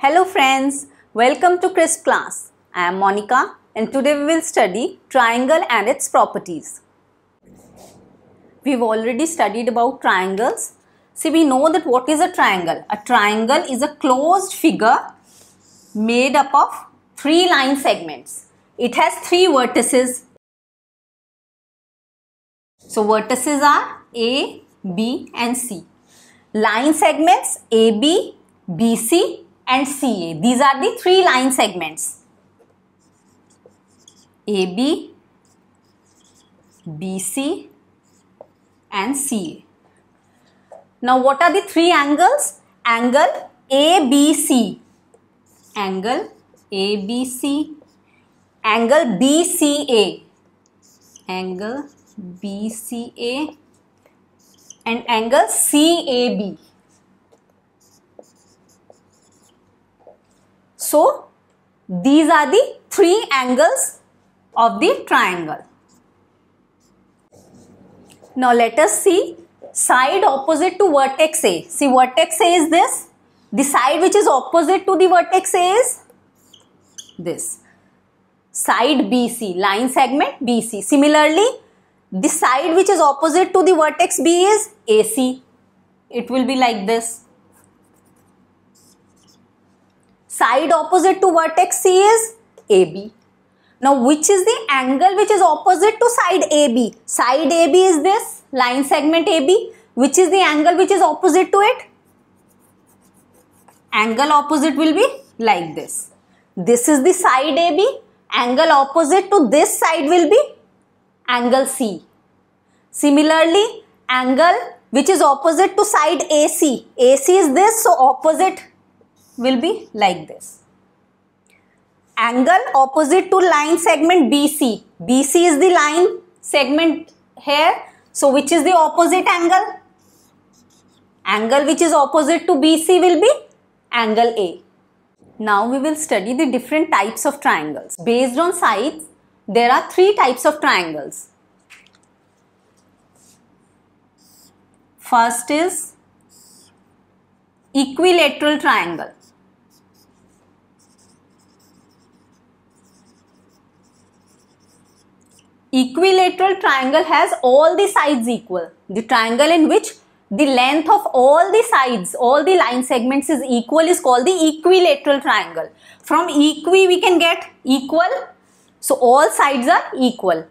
Hello friends, welcome to Crisp class. I am Monica and today we will study triangle and its properties. We've already studied about triangles. See, we know that what is a triangle? A triangle is a closed figure made up of three line segments. It has three vertices. So vertices are A, B and C. Line segments AB, BC and CA. These are the three line segments. AB, BC and CA. Now what are the three angles? Angle ABC, angle ABC, angle BCA, angle BCA and angle CAB. So these are the three angles of the triangle. Now let us see side opposite to vertex A. See, vertex A is this. The side which is opposite to the vertex A is this. Side BC, line segment BC. Similarly, the side which is opposite to the vertex B is AC. It will be like this. Side opposite to vertex C is AB. Now which is the angle which is opposite to side AB? Side AB is this, line segment AB. Which is the angle which is opposite to it? Angle opposite will be like this. This is the side AB. Angle opposite to this side will be angle C. Similarly, angle which is opposite to side AC. AC is this, so opposite will be like this. Angle opposite to line segment BC. BC is the line segment here. So which is the opposite angle? Angle which is opposite to BC will be angle A. Now we will study the different types of triangles. Based on sides, there are three types of triangles. First is equilateral triangle. Equilateral triangle has all the sides equal. The triangle in which the length of all the sides, all the line segments is equal is called the equilateral triangle. From equi we can get equal. So all sides are equal.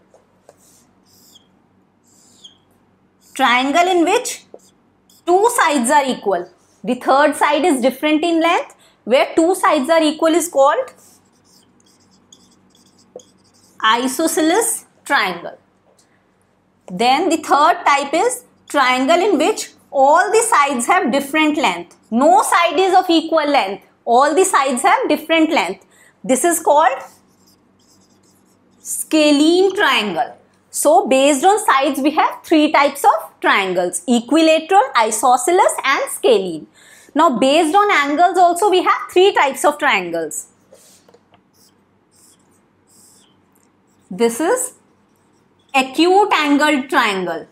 Triangle in which two sides are equal. The third side is different in length. Where two sides are equal is called isosceles triangle. Then the third type is triangle in which all the sides have different length. No side is of equal length. All the sides have different length. This is called scalene triangle. So based on sides we have three types of triangles: equilateral, isosceles and scalene. Now based on angles also we have three types of triangles. This is acute angled triangle.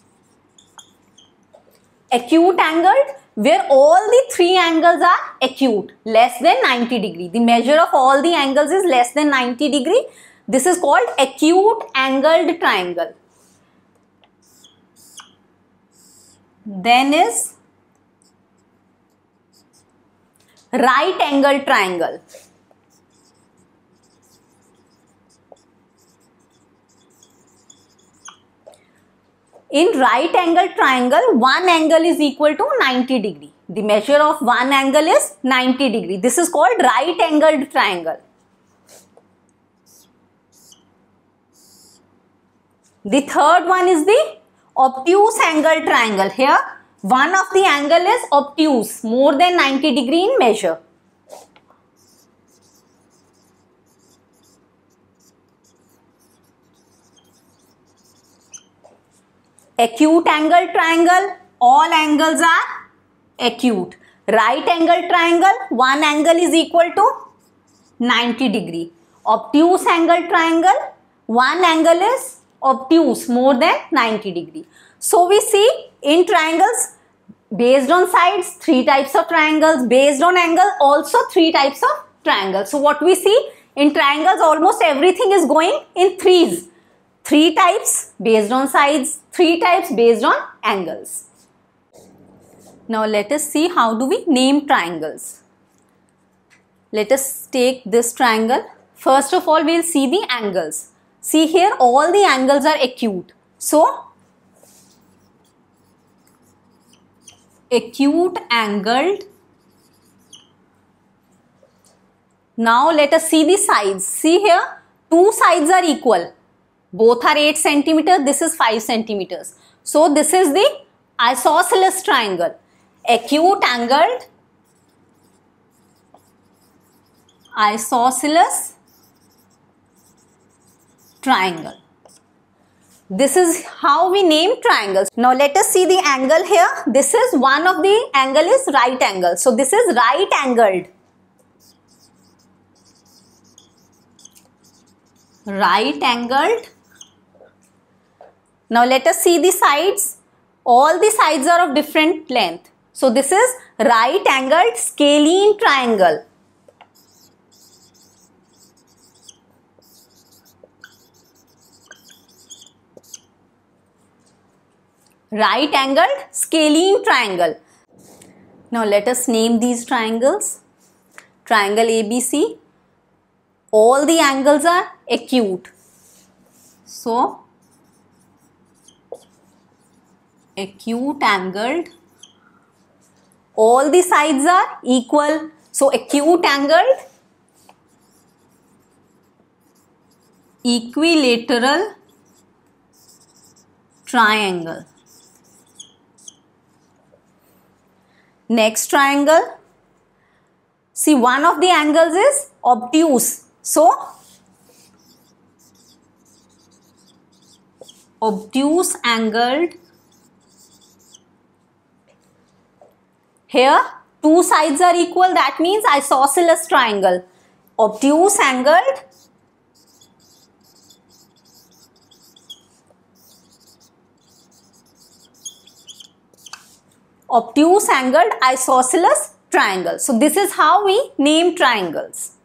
Acute angled, where all the three angles are acute, less than 90 degree. The measure of all the angles is less than 90 degree. This is called acute angled triangle. Then is right angled triangle. In right angle triangle, one angle is equal to 90 degree. The measure of one angle is 90 degree. This is called right angled triangle. The third one is the obtuse angle triangle. Here, one of the angle is obtuse, more than 90 degree in measure. Acute angle triangle, all angles are acute. Right angle triangle, one angle is equal to 90 degree. Obtuse angle triangle, one angle is obtuse, more than 90 degree. So we see in triangles Based on sides, 3 types of triangles. Based on angle, also 3 types of triangles. So what we see in triangles, almost everything is going in threes. 3 types based on sides, 3 types based on angles. Now let us see how do we name triangles. Let us take this triangle. First of all, we will see the angles. See here, all the angles are acute. So, acute angled. Now let us see the sides. See here, 2 sides are equal. Both are 8 centimeters. This is 5 centimeters. So this is the isosceles triangle. Acute angled, isosceles triangle. This is how we name triangles. Now let us see the angle here. This is one of the angle is right angle. So this is right angled. Right angled. Now let us see the sides. All the sides are of different length. So this is right angled scalene triangle. Right angled scalene triangle. Now let us name these triangles. Triangle ABC. All the angles are acute. So acute angled. All the sides are equal. So acute angled, equilateral triangle. Next triangle. See, one of the angles is obtuse. So obtuse angled. Here, 2 sides are equal. That means isosceles triangle. Obtuse angled. Obtuse angled isosceles triangle. So this is how we name triangles.